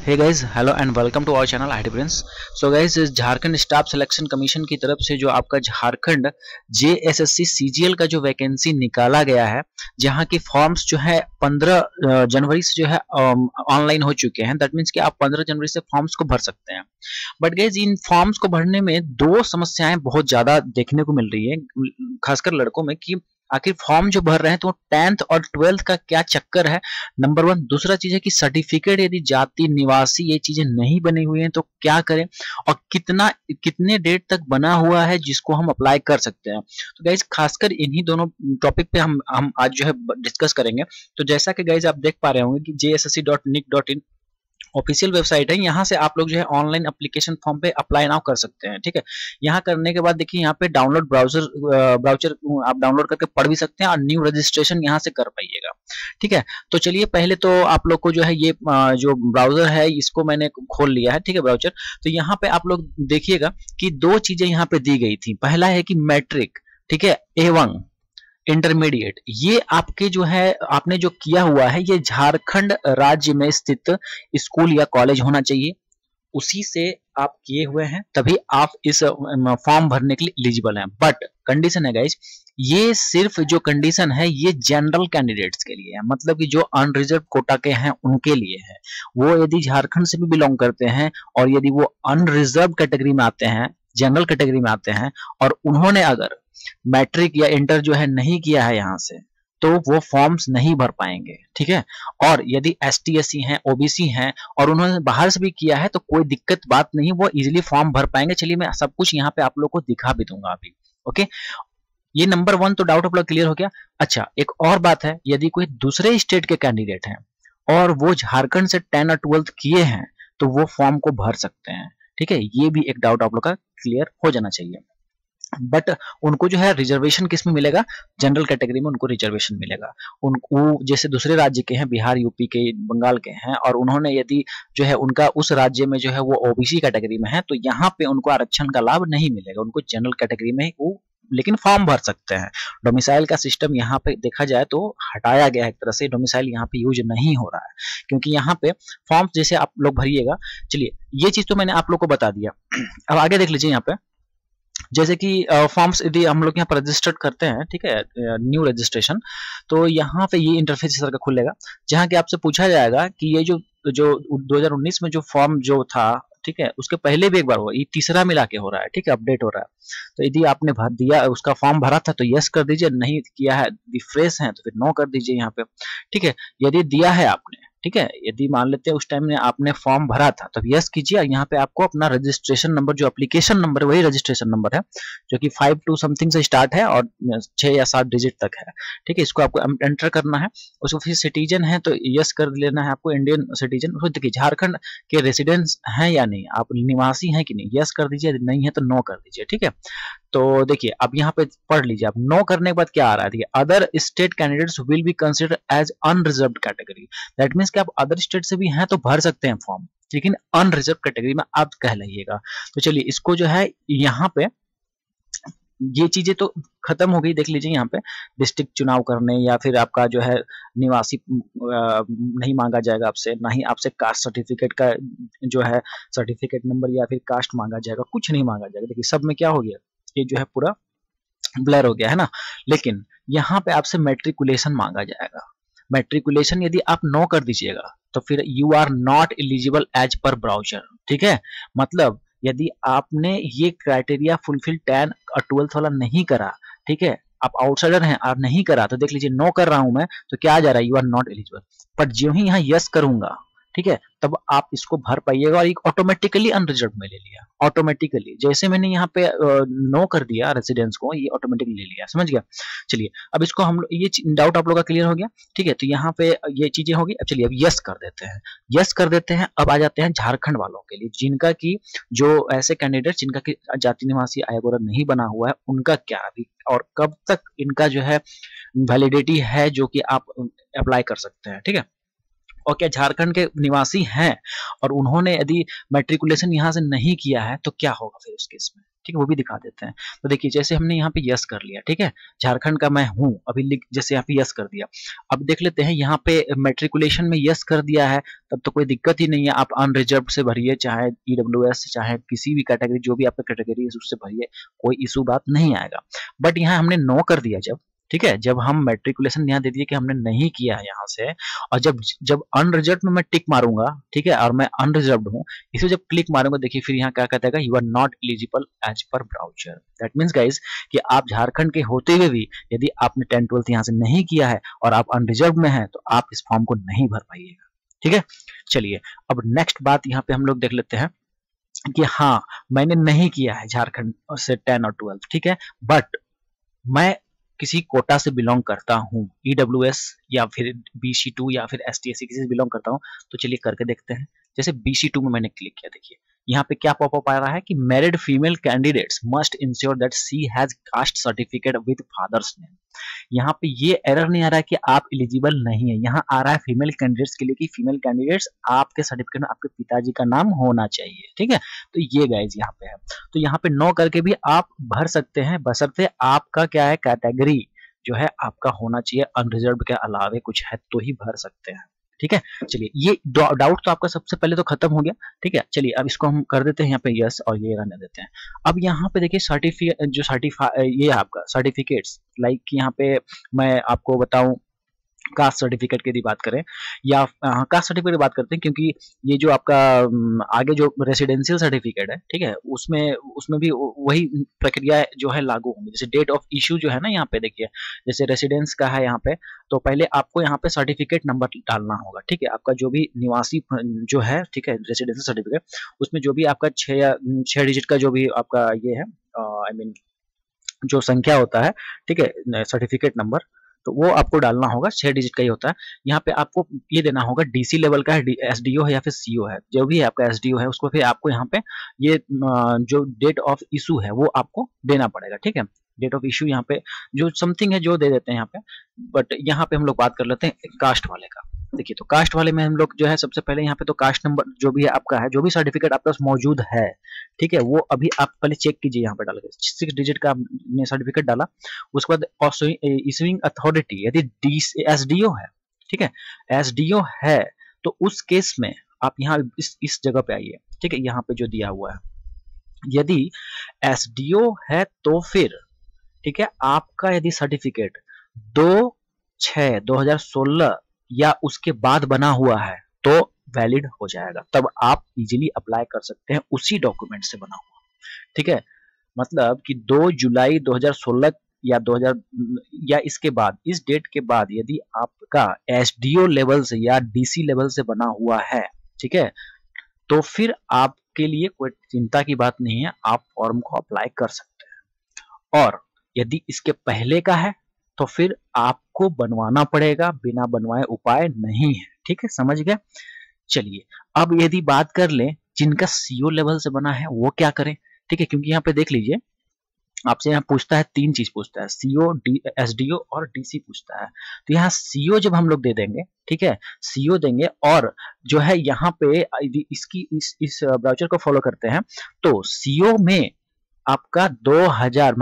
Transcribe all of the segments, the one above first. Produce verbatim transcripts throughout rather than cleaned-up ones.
Hey guys, hello and welcome to our channel I T Prince. So guys, Jharkhand staff selection commission की तरफ से जो आपका Jharkhand J S S C C G L का जो vacancy निकाला गया है, जहां की फॉर्म्स जो है पंद्रह जनवरी से जो है ऑनलाइन हो चुके हैं। दैट मीन्स कि आप पंद्रह जनवरी से फॉर्म्स को भर सकते हैं। बट गाइज, इन फॉर्म्स को भरने में दो समस्याएं बहुत ज्यादा देखने को मिल रही है, खासकर लड़कों में, कि आखिर फॉर्म जो भर रहे हैं तो टेंथ और ट्वेल्थ का क्या चक्कर है, नंबर वन। दूसरा चीज है कि सर्टिफिकेट यदि जाति निवासी ये चीजें नहीं बनी हुई हैं तो क्या करें, और कितना कितने डेट तक बना हुआ है जिसको हम अप्लाई कर सकते हैं। तो गाइज, खासकर इन्हीं दोनों टॉपिक पे हम हम आज जो है डिस्कस करेंगे। तो जैसा कि गाइज आप देख पा रहे होंगे कि J S S C dot nic dot in official website है, यहाँ से आप लोग जो है ऑनलाइन एप्लीकेशन फॉर्म पे अप्लाई नाउ कर सकते हैं। ठीक है, यहाँ करने के बाद देखिए यहाँ पे डाउनलोड ब्राउजर ब्राउजर आप डाउनलोड करके पढ़ भी सकते हैं और न्यू रजिस्ट्रेशन यहाँ से कर पाइएगा। ठीक है, तो चलिए पहले तो आप लोग को जो है ये जो ब्राउजर है इसको मैंने खोल लिया है। ठीक है, ब्राउजर। तो यहाँ पे आप लोग देखिएगा कि दो चीजें यहाँ पे दी गई थी। पहला है कि मैट्रिक, ठीक है, ए वन इंटरमीडिएट, ये आपके जो है आपने जो किया हुआ है ये झारखंड राज्य में स्थित स्कूल या कॉलेज होना चाहिए, उसी से आप किए हुए हैं, तभी आप इस फॉर्म भरने के लिए एलिजिबल हैं। बट कंडीशन है गाइज, ये सिर्फ जो कंडीशन है ये जनरल कैंडिडेट्स के लिए है, मतलब कि जो अनरिजर्व कोटा के हैं उनके लिए है। वो यदि झारखंड से भी बिलोंग करते हैं और यदि वो अनरिजर्व कैटेगरी में आते हैं, जनरल कैटेगरी में आते हैं, और उन्होंने अगर मैट्रिक या इंटर जो है नहीं किया है यहाँ से, तो वो फॉर्म्स नहीं भर पाएंगे। ठीक है, और यदि एस टी एस सी हैं, ओ बी सी हैं और उन्होंने बाहर से भी किया है तो कोई दिक्कत बात नहीं, वो इजीली फॉर्म भर पाएंगे। चलिए मैं सब कुछ यहाँ पे आप लोग को दिखा भी दूंगा अभी। ओके, ये नंबर वन तो डाउट आप लोग क्लियर हो गया। अच्छा, एक और बात है, यदि कोई दूसरे स्टेट के कैंडिडेट हैं और वो झारखंड से टेन और ट्वेल्थ किए हैं तो वो फॉर्म को भर सकते हैं। ठीक है, ये भी एक डाउट आप लोग का क्लियर हो जाना चाहिए। बट उनको जो है रिजर्वेशन किस में मिलेगा, जनरल कैटेगरी में उनको रिजर्वेशन मिलेगा। उनको जैसे दूसरे राज्य के हैं, बिहार, यूपी के, बंगाल के हैं, और उन्होंने यदि जो है उनका उस राज्य में जो है वो ओ बी सी कैटेगरी में है तो यहाँ पे उनको आरक्षण का लाभ नहीं मिलेगा, उनको जनरल कैटेगरी में वो लेकिन फॉर्म भर सकते हैं। डोमिसाइल का सिस्टम यहाँ पे देखा जाए तो हटाया गया है, एक तरह से डोमिसाइल यहाँ पे यूज नहीं हो रहा है, क्योंकि यहाँ पे फॉर्म जैसे आप लोग भरिएगा। चलिए, ये चीज तो मैंने आप लोग को बता दिया। अब आगे देख लीजिए, यहाँ पे जैसे कि फॉर्म्स यदि हम लोग यहाँ पर रजिस्टर्ड करते हैं, ठीक है, न्यू रजिस्ट्रेशन, तो यहाँ पे ये इंटरफेस इस तरह का खुलेगा, जहाँ कि आपसे पूछा जाएगा कि ये जो जो दो हज़ार उन्नीस में जो फॉर्म जो था, ठीक है, उसके पहले भी एक बार हुआ, ये तीसरा मिला के हो रहा है। ठीक है, अपडेट हो रहा है। तो यदि आपने भर दिया, उसका फॉर्म भरा था तो यस कर दीजिए, नहीं किया है, रिफ्रेश है तो फिर नो कर दीजिए यहाँ पे। ठीक है, यदि दिया है आपने, ठीक है, यदि मान लेते हैं उस टाइम में आपने फॉर्म भरा था तो यस कीजिए। यहाँ पे आपको अपना रजिस्ट्रेशन नंबर, जो एप्लीकेशन नंबर है वही रजिस्ट्रेशन नंबर है, जो कि फाइव टू समथिंग से स्टार्ट है और छह या सात डिजिट तक है। ठीक है, इसको आपको एंटर करना है। उसको फिर सिटीजन है तो यस कर लेना है आपको, इंडियन सिटीजन। उसको देखिए झारखंड के रेसिडेंस हैं या नहीं, आप निवासी हैं कि नहीं, यस कर दीजिए, नहीं है तो नो कर दीजिए। ठीक है, तो देखिए अब यहाँ पे पढ़ लीजिए, आप नो करने के बाद क्या आ रहा है, देखिए, other state candidates will be considered as unreserved category. That means कि आप अदर स्टेट से भी हैं तो भर सकते हैं फॉर्म, लेकिन अनरिजर्व कैटेगरी में आप कह लीजिएगा। तो चलिए इसको जो है यहाँ पे ये चीजें तो खत्म हो गई। देख लीजिए यहाँ पे डिस्ट्रिक्ट चुनाव करने या फिर आपका जो है निवासी नहीं मांगा जाएगा आपसे, ना ही आपसे कास्ट सर्टिफिकेट का जो है सर्टिफिकेट नंबर या फिर कास्ट मांगा जाएगा, कुछ नहीं मांगा जाएगा। देखिए सब में क्या हो गया, ये जो है पूरा ब्लर हो गया है ना। लेकिन यहाँ पे आपसे मैट्रिकुलेशन मांगा जाएगा। मैट्रिकुलेशन यदि आप नो कर दीजिएगा तो फिर you are not eligible as per brochure. ठीक है, मतलब यदि आपने ये क्राइटेरिया फुलफिल टेन और ट्वेल्थ वाला नहीं करा, ठीक है, आप आउटसाइडर हैं और नहीं करा, तो देख लीजिए नो कर रहा हूं मैं तो क्या आ जा रहा है, यू आर नॉट एलिजिबल। पर जो ही यहाँ यस करूंगा, ठीक है, तब आप इसको भर पाइएगा और एक ऑटोमेटिकली अनरिजर्व में ले लिया। ऑटोमेटिकली जैसे मैंने यहाँ पे नो कर दिया रेसिडेंस को, ये ऑटोमेटिकली ले लिया, समझ गया। चलिए अब इसको हम, ये डाउट आप लोग का क्लियर हो गया। ठीक है, तो यहाँ पे ये चीजें होगी। अब चलिए अब यस कर देते हैं, यस कर देते हैं। अब आ जाते हैं झारखंड वालों के लिए, जिनका की जो ऐसे कैंडिडेट जिनका की जाति निवासी आयोग नहीं बना हुआ है, उनका क्या अभी और कब तक इनका जो है वैलिडिटी है जो कि आप अप्लाई कर सकते हैं। ठीक है, और क्या झारखंड के निवासी हैं और उन्होंने यदि मैट्रिकुलेशन यहाँ से नहीं किया है तो क्या होगा फिर उस केस में, ठीक है, वो भी दिखा देते हैं। तो देखिए जैसे हमने यहाँ पे यस कर लिया, ठीक है, झारखंड का मैं हूँ अभी लिख, जैसे यहाँ पे यस कर दिया। अब देख लेते हैं यहाँ पे मैट्रिकुलेशन में यस कर दिया है तब तो कोई दिक्कत ही नहीं है, आप अनरिजर्व से भरिए, चाहे ईडब्ल्यूएस चाहे किसी भी कैटेगरी, जो भी आपका कैटेगरी है उससे भरिए, कोई इशू बात नहीं आएगा। बट यहाँ हमने नो कर दिया जब, ठीक है, जब हम मैट्रिकुलेशन यहाँ दे दिए कि हमने नहीं किया है यहाँ से, और जब जब अनरिजर्व में मैं टिक मारूंगा, ठीक है, और मैं अनरिजर्व हूँ, इसे जब क्लिक मारूंगा देखिए फिर यहाँ क्या कहता है, you are not eligible as per brochure. That means guys कि आप झारखंड के होते हुए भी यदि आपने टेंथ ट्वेल्थ यहाँ से नहीं किया है और आप अनरिजर्व में हैं तो आप इस फॉर्म को नहीं भर पाइएगा, ठीक है। चलिए अब नेक्स्ट बात यहाँ पे हम लोग देख लेते हैं कि हाँ मैंने नहीं किया है झारखंड से टेन और ट्वेल्थ, ठीक है, बट मैं किसी कोटा से बिलोंग करता हूँ, ईडब्ल्यूएस या फिर बीसी टू या फिर एसटीएससी किसी से बिलोंग करता हूँ, तो चलिए करके देखते हैं। जैसे बीसी टू में मैंने क्लिक किया, देखिए यहाँ पे क्या पॉपअप आ रहा है कि married female candidates must ensure that she has caste certificate with father's name. यहाँ पे ये एरर नहीं आ रहा है कि आप एलिजिबल नहीं है, यहाँ आ रहा है फीमेल कैंडिडेट्स के लिए कि फीमेल कैंडिडेट्स आपके सर्टिफिकेट में आपके पिताजी का नाम होना चाहिए, ठीक है। तो ये गाइज यहाँ पे है, तो यहाँ पे नो करके भी आप भर सकते हैं, बशर्ते आपका क्या है कैटेगरी जो है आपका होना चाहिए, अनरिजर्व के अलावे कुछ है तो ही भर सकते हैं, ठीक है। चलिए ये डाउट तो आपका सबसे पहले तो खत्म हो गया, ठीक है। चलिए अब इसको हम कर देते हैं यहाँ पे यस और ये रहने देते हैं। अब यहाँ पे देखिए सर्टिफिकेट जो सर्टिफाई ये आपका सर्टिफिकेट्स, लाइक यहाँ पे मैं आपको बताऊं कास्ट सर्टिफिकेट की यदि बात करें या कास्ट सर्टिफिकेट की बात करते हैं, क्योंकि ये जो आपका आगे जो रेसिडेंशियल सर्टिफिकेट है, ठीक है, उसमें उसमें भी वही प्रक्रिया जो है लागू होंगी। जैसे डेट ऑफ इशू जो है ना यहाँ पे देखिए, जैसे रेसिडेंस का है यहाँ पे, तो पहले आपको यहाँ पे सर्टिफिकेट नंबर डालना होगा, ठीक है, आपका जो भी निवासी जो है, ठीक है, रेसिडेंशियल सर्टिफिकेट, उसमें जो भी आपका छह छह डिजिट का जो भी आपका ये है आई मीन जो संख्या होता है, ठीक है, सर्टिफिकेट नंबर, तो वो आपको डालना होगा, छह डिजिट का ही होता है। यहाँ पे आपको ये देना होगा डीसी लेवल का है, एसडीओ है या फिर सीओ है, जो भी है आपका एसडीओ है उसको फिर आपको यहाँ पे ये जो डेट ऑफ इशू है वो आपको देना पड़ेगा, ठीक है। डेट ऑफ इशू यहाँ पे जो समथिंग है जो दे देते हैं यहाँ पे, बट यहाँ पे हम लोग बात कर लेते हैं कास्ट वाले का। देखिए तो कास्ट वाले में हम लोग जो है सबसे पहले यहाँ पे तो कास्ट नंबर जो भी है आपका है, जो भी सर्टिफिकेट आपके पास मौजूद है, ठीक है, वो अभी आप पहले चेक कीजिए, यहाँ पे डाल के सिक्स डिजिट का आपने सर्टिफिकेट डाला, उसके बाद इशूइंग अथॉरिटी यदि एसडीओ है, ठीक है, एसडीओ है तो उस केस में आप यहाँ इस इस जगह पे आइए, ठीक है, यहाँ पे जो दिया हुआ है, यदि एसडीओ है तो फिर ठीक है आपका यदि सर्टिफिकेट दो छह दो हजार सोलह या उसके बाद बना हुआ है तो वैलिड हो जाएगा, तब आप इजीली अप्लाई कर सकते हैं उसी डॉक्यूमेंट से बना हुआ, ठीक है। मतलब कि दो जुलाई दो हजार सोलह या दो हजार या इसके बाद, इस डेट के बाद यदि आपका एसडीओ लेवल से या डीसी लेवल से बना हुआ है, ठीक है, तो फिर आपके लिए कोई चिंता की बात नहीं है, आप फॉर्म को अप्लाई कर सकते हैं। और यदि इसके पहले का है तो फिर आपको बनवाना पड़ेगा, बिना बनवाए उपाय नहीं है, ठीक है, समझ गए। चलिए अब यदि बात कर लें जिनका सीओ लेवल से बना है वो क्या करें, ठीक है, क्योंकि यहाँ पे देख लीजिए आपसे यहाँ पूछता है, तीन चीज पूछता है, सीओ डी एसडीओ और डीसी पूछता है। तो यहाँ सीओ जब हम लोग दे देंगे, ठीक है, सीओ देंगे और जो है यहाँ पे इसकी इस इस ब्राउचर को फॉलो करते हैं तो सीओ में आपका दो हजार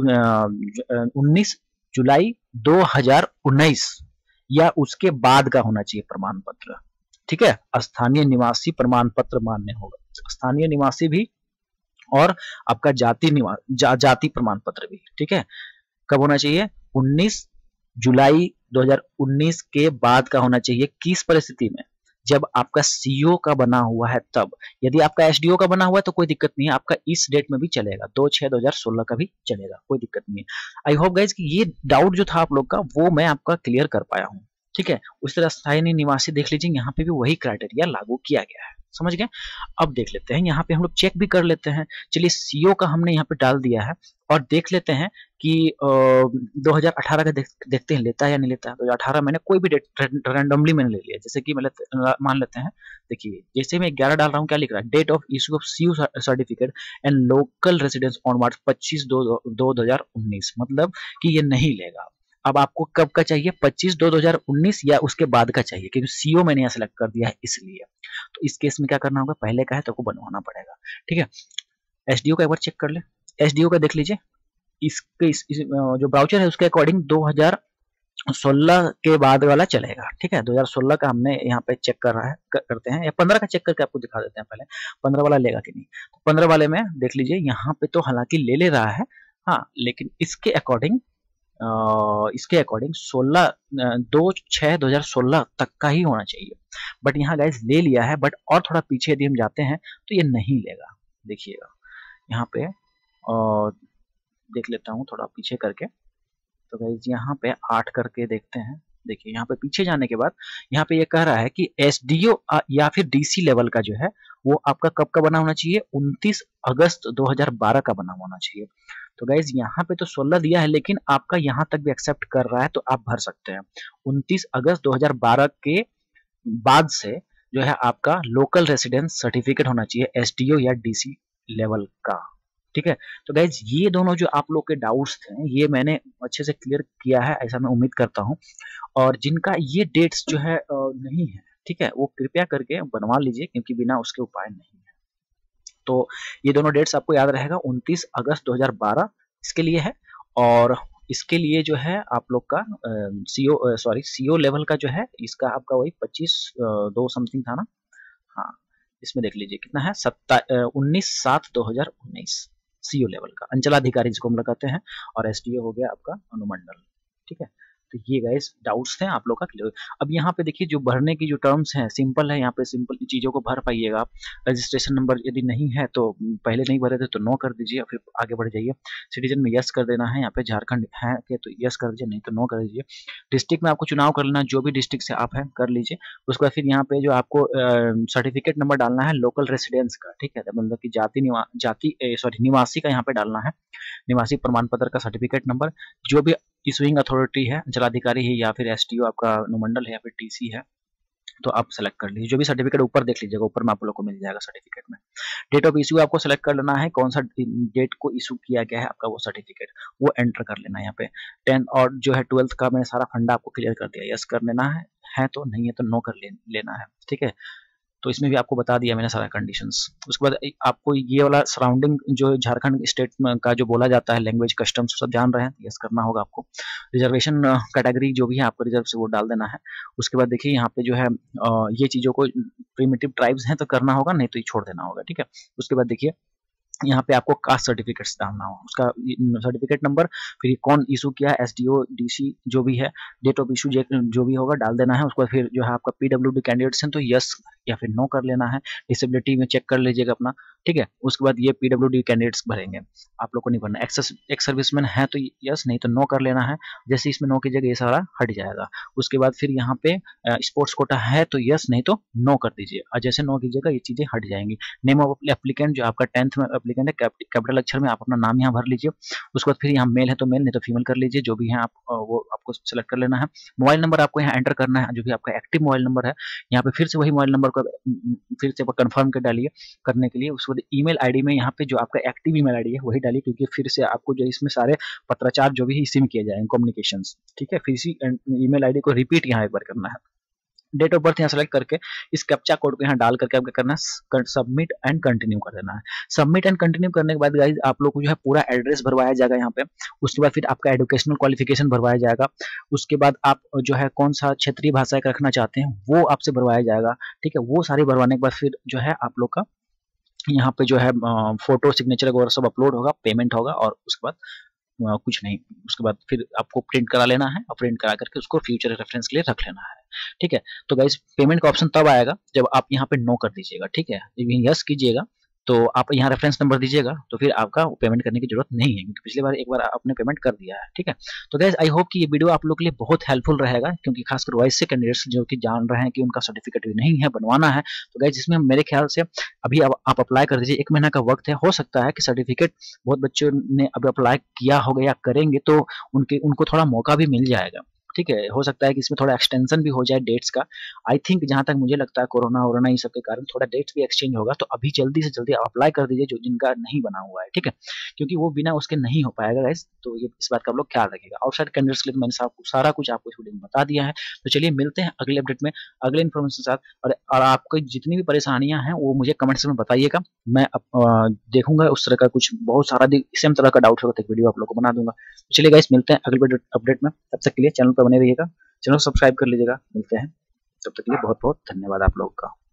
मतलब उन्नीस जुलाई दो हजार उन्नीस या उसके बाद का होना चाहिए प्रमाण पत्र, ठीक है, स्थानीय निवासी प्रमाण पत्र मान्य होगा, स्थानीय निवासी भी और आपका जाति निवास जा, जाति प्रमाण पत्र भी, ठीक है, कब होना चाहिए, उन्नीस जुलाई दो हजार उन्नीस के बाद का होना चाहिए। किस परिस्थिति में, जब आपका सीओ का बना हुआ है तब, यदि आपका एसडीओ का बना हुआ है तो कोई दिक्कत नहीं है, आपका इस डेट में भी चलेगा, दो छह दो हजार सोलह का भी चलेगा, कोई दिक्कत नहीं है। आई होप गाइज कि ये डाउट जो था आप लोग का वो मैं आपका क्लियर कर पाया हूँ, ठीक है। उस तरह स्थानीय निवासी देख लीजिए, यहाँ पे भी वही क्राइटेरिया लागू किया गया है, समझ गए। अब देख लेते हैं यहाँ पे हम लोग चेक भी कर लेते हैं। चलिए सीओ का हमने यहाँ पे डाल दिया है और देख लेते हैं कि दो हजार अठारह का देख, देखते हैं लेता है या नहीं लेता है। दो हजार अठारह मैंने कोई भी डेट रैंडमली मैंने ले लिया, जैसे कि मतलब मान लेते हैं, देखिए जैसे मैं ग्यारह डाल रहा हूँ, क्या लिख रहा है, date of issue of CO certificate and local residence on March पच्चीस दो दो हजार उन्नीस, मतलब कि ये नहीं लेगा। अब आपको कब का चाहिए, पच्चीस दो दो हजार उन्नीस या उसके बाद का चाहिए, क्योंकि सीओ मैंने यहाँ सेलेक्ट कर दिया है इसलिए। तो इस केस में क्या करना होगा, पहले का है तो आपको बनवाना पड़ेगा, ठीक है। एसडीओ का एक बार चेक कर ले, एसडीओ का देख लीजिए, इसके इस, इस, जो ब्राउचर है उसके अकॉर्डिंग दो हज़ार सोलह के बाद वाला चलेगा, ठीक है। दो हज़ार सोलह का हमने यहाँ पे चेक कर रहा है कर, करते हैं, या पंद्रह का चेक करके आपको दिखा देते हैं, पहले पंद्रह वाला लेगा कि नहीं। तो पंद्रह वाले में देख लीजिए, यहाँ पे तो हालांकि ले ले रहा है, हाँ, लेकिन इसके अकॉर्डिंग इसके अकॉर्डिंग सोलह दो छः दो हजार सोलह तक का ही होना चाहिए, बट यहाँ गाइस ले लिया है। बट और थोड़ा पीछे यदि हम जाते हैं तो ये नहीं लेगा, देखिएगा यहाँ पे, और देख लेता हूँ थोड़ा पीछे करके। तो गाइस यहाँ पे आठ करके देखते हैं, देखिए यहाँ पे पीछे जाने के बाद यहाँ पे ये कह रहा है कि एसडीओ या फिर डीसी लेवल का जो है वो आपका कब का बना होना चाहिए, उनतीस अगस्त दो हज़ार बारह का बना होना चाहिए। तो गाइज यहाँ पे तो सोलह दिया है, लेकिन आपका यहाँ तक भी एक्सेप्ट कर रहा है तो आप भर सकते हैं। उनतीस अगस्त दो हज़ार बारह के बाद से जो है आपका लोकल रेसिडेंस सर्टिफिकेट होना चाहिए एसडीओ या डीसी लेवल का, ठीक है। तो गाइज ये दोनों जो आप लोग के डाउट्स थे ये मैंने अच्छे से क्लियर किया है, ऐसा मैं उम्मीद करता हूँ। और जिनका ये डेट्स जो है नहीं है, ठीक है, वो कृपया करके बनवा लीजिए, क्योंकि बिना उसके उपाय नहीं है। तो ये दोनों डेट्स आपको याद रहेगा, उनतीस अगस्त दो हज़ार बारह इसके लिए है, और इसके लिए जो है आप लोग का सीओ सॉरी सीओ लेवल का जो है इसका आपका वही पच्चीस दो समथिंग था ना, हाँ, इसमें देख लीजिए कितना है, सत्ता उन्नीस सात दो हजार उन्नीस सीओ लेवल का अंचलाधिकारी जिसको हम लगाते हैं, और एसडीओ हो गया आपका अनुमंडल, ठीक है। तो ये गाइस डाउट्स थे आप लोग का क्लियर। अब यहाँ पे देखिए जो भरने की जो टर्म्स हैं सिंपल है, यहाँ पे सिंपल चीज़ों को भर पाइएगा आप। रजिस्ट्रेशन नंबर यदि नहीं है तो पहले नहीं भरे थे तो नो कर दीजिए, फिर आगे बढ़ जाइए। सिटीजन में यस कर देना है, यहाँ पे झारखंड है के तो यस कर दीजिए, नहीं तो नो कर दीजिए। डिस्ट्रिक्ट में आपको चुनाव कर लेना, जो भी डिस्ट्रिक्ट से आप हैं कर लीजिए। उसके बाद फिर यहाँ पे जो आपको सर्टिफिकेट नंबर डालना है लोकल रेसिडेंस का, ठीक है, मतलब कि जाति निवा जाति सॉरी निवासी का यहाँ पे डालना है, निवासी प्रमाण पत्र का सर्टिफिकेट नंबर। जो भी इशूइंग अथॉरिटी है, अंचलाधिकारी है या फिर एसडीओ आपका अनुमंडल है या फिर टीसी है, तो आप सेलेक्ट कर लीजिए। जो भी सर्टिफिकेट ऊपर देख लीजिएगा, ऊपर में आप लोग को मिल जाएगा सर्टिफिकेट में। डेट ऑफ इशू आपको सेलेक्ट कर लेना है, कौन सा डेट को इशू किया गया है आपका वो सर्टिफिकेट, वो एंटर कर लेना है यहाँ पे। टेंथ और जो है ट्वेल्थ का मैंने सारा फंडा आपको क्लियर कर दिया, यस कर लेना है, है तो, नहीं है तो नो कर ले, लेना है, ठीक है। तो इसमें भी आपको बता दिया मैंने सारा कंडीशंस। उसके बाद आपको ये वाला सराउंडिंग जो झारखंड स्टेट का जो बोला जाता है लैंग्वेज कस्टम्स सब जान रहे हैं, यस करना होगा आपको। रिजर्वेशन कैटेगरी जो भी है आपको रिजर्व से वो डाल देना है। उसके बाद देखिए यहाँ पे जो है ये चीज़ों को प्रिमिटिव ट्राइब्स हैं तो करना होगा, नहीं तो ये छोड़ देना होगा, ठीक है। उसके बाद देखिए यहाँ पे आपको कास्ट सर्टिफिकेट्स डालना हो, उसका सर्टिफिकेट नंबर, फिर ये कौन इशू किया है, एसडीओ डीसी जो भी है, डेट ऑफ इशू जो भी होगा डाल देना है। उसके बाद फिर जो है आपका पीडब्ल्यूडी कैंडिडेट्स हैं तो यस या फिर नो कर लेना है। डिसेबिलिटी में चेक कर लीजिएगा अपना, ठीक है। उसके बाद ये पीडब्ल्यूडी कैंडिडेट्स भरेंगे, आप लोग को नहीं भरना। एक्स एक्स सर्विसमैन है तो यस, नहीं तो नो कर लेना है। जैसे इसमें नो कीजिएगा ये सारा हट जाएगा। उसके बाद फिर यहाँ पे स्पोर्ट्स कोटा है तो यस, नहीं तो नो कर दीजिए, और जैसे नो कीजिएगा ये चीज़ें हट जाएंगी। नेम ऑफ एप्लीकेंट जो आपका टेंथ में एप्लीकेंट है कैपिटल अक्षर में आप अपना नाम यहाँ भर लीजिए। उसके बाद फिर यहाँ मेल है तो मेल, नहीं तो फीमेल कर लीजिए, जो भी है आप वो आपको सेलेक्ट कर लेना है। मोबाइल नंबर आपको यहाँ एंटर करना है, जो भी आपका एक्टिव मोबाइल नंबर है। यहाँ पे फिर से वही मोबाइल नंबर को फिर से कंफर्म कर डालिए करने के लिए। उसके बाद ईमेल आईडी में यहाँ पे जो आपका एक्टिव ईमेल आईडी है वही डालिए, क्योंकि फिर से आपको जो इसमें सारे पत्राचार जो भी इसी में किए जाएंगे कम्युनिकेशंस, ठीक है। फिर इसी ईमेल आईडी को रिपीट यहाँ एक बार करना है। डेट ऑफ बर्थ यहाँ सेलेक्ट करके इस कैप्चा कोड को यहाँ डाल करके आपको करना है सबमिट एंड कंटिन्यू कर देना है। सबमिट एंड कंटिन्यू करने के बाद गाइस आप लोग को जो है पूरा एड्रेस भरवाया जाएगा यहाँ पे। उसके बाद फिर आपका एजुकेशनल क्वालिफिकेशन भरवाया जाएगा। उसके बाद आप जो है कौन सा क्षेत्रीय भाषा का रखना चाहते हैं वो आपसे भरवाया जाएगा, ठीक है। वो सारी भरवाने के बाद फिर जो है आप लोग का यहाँ पे जो है फोटो सिग्नेचर वगैरह सब अपलोड होगा, पेमेंट होगा, और उसके बाद कुछ नहीं। उसके बाद फिर आपको प्रिंट करा लेना है, और प्रिंट करा करके उसको फ्यूचर रेफरेंस के लिए रख लेना है, ठीक है। तो गाइस पेमेंट का ऑप्शन तब आएगा जब आप यहाँ पे नो कर दीजिएगा, ठीक है। यस कीजिएगा तो आप यहाँ रेफरेंस नंबर दीजिएगा, तो फिर आपका पेमेंट करने की जरूरत नहीं है, क्योंकि पिछली बार एक बार आपने पेमेंट कर दिया है, ठीक है। तो गाइस आई होप कि ये वीडियो आप लोग के लिए बहुत हेल्पफुल रहेगा, क्योंकि खासकर वाइस से कैंडिडेट्स जो कि जान रहे हैं कि उनका सर्टिफिकेट भी नहीं है, बनवाना है। तो गाइस इसमें मेरे ख्याल से अभी अब आप अप्लाई कर दीजिए, एक महीना का वक्त है। हो सकता है कि सर्टिफिकेट बहुत बच्चों ने अभी अप्लाई किया होगा या करेंगे तो उनके उनको थोड़ा मौका भी मिल जाएगा, ठीक है, हो सकता है कि इसमें थोड़ा एक्सटेंशन भी हो जाए डेट्स का। आई थिंक जहाँ तक मुझे लगता है कोरोना वोरोना इन सब के कारण थोड़ा डेट्स भी एक्सचेंज होगा, तो अभी जल्दी से जल्दी आप अप्लाई कर दीजिए जो जिनका नहीं बना हुआ है, ठीक है? क्योंकि वो बिना उसके नहीं हो पाएगा गाइस, तो ये इस बात का आप लोग ख्याल रखिएगा। आउटसाइड कैंडिडेट्स के लिए मैंने सा सारा कुछ आपको इस वीडियो में बता दिया है। तो चलिए मिलते हैं अगले अपडेट में, अगले इन्फॉर्मेशन के साथ। और, और आपको जितनी भी परेशानियाँ हैं वो मुझे कमेंट्स में बताइएगा। मैं अप, अ, देखूंगा उस तरह का कुछ बहुत सारा सेम तरह का डाउट होगा तो एक वीडियो आप लोग को बना दूंगा। तो चलिए गाइस मिलते हैं अगले अपडेट में, तब तक के लिए चैनल पर बने रहिएगा, चैनल को सब्सक्राइब कर लीजिएगा। मिलते हैं, तब तक के लिए बहुत बहुत धन्यवाद आप लोगों का।